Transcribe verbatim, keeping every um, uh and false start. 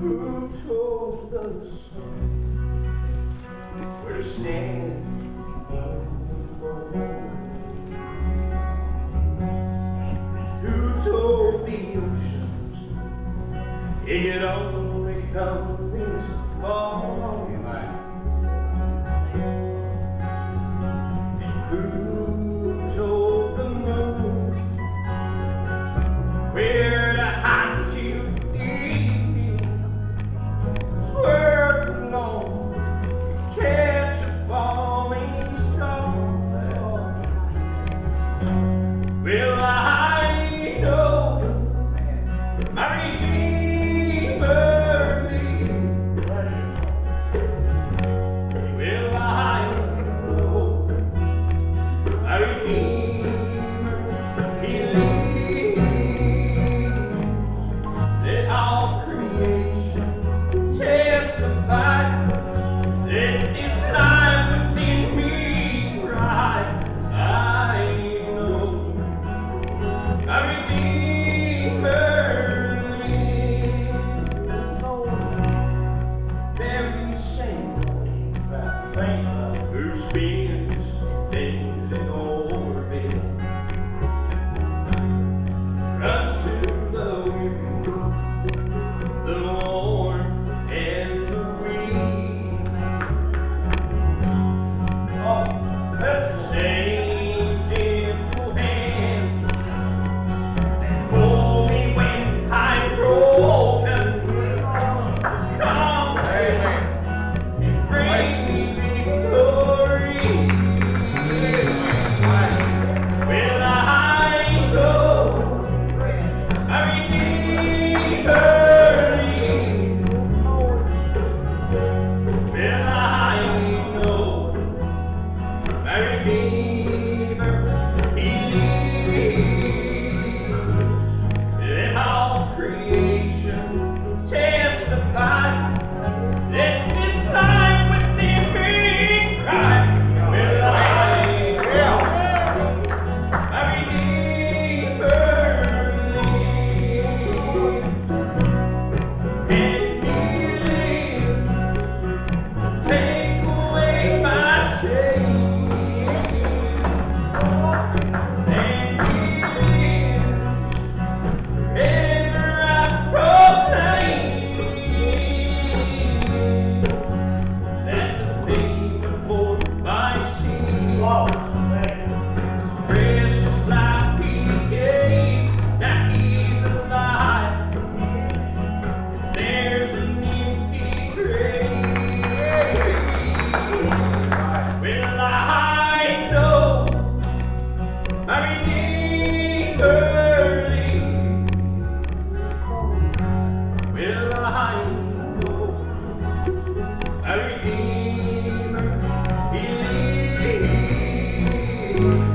Who told the sun where to stand in the morning? Who told the oceans it could only come this far? And who told the moon where to hide you? Swerve along to catch a falling star. Will I know my Redeemer lives? Will I know my Redeemer he lives? Let all creation testify that this life within me cry, I know my Redeemer lives. Very shameful who spins things in orbit, runs to the wind, the warm and the weak. Oh, the same gentle hand that hold me when I'm broken, come and bring me victory. Will I know my Redeemer lives? Will I know my Redeemer he lives? Let all creation testify that this life within me cries, will I know my Redeemer lives? And he lives, take away my shame. And he lives, ever I proclaim that the thing before my sin, precious life he gave, now he's alive. There's an empty grave. Will I know my Redeemer lives? Will I know my Redeemer he lives?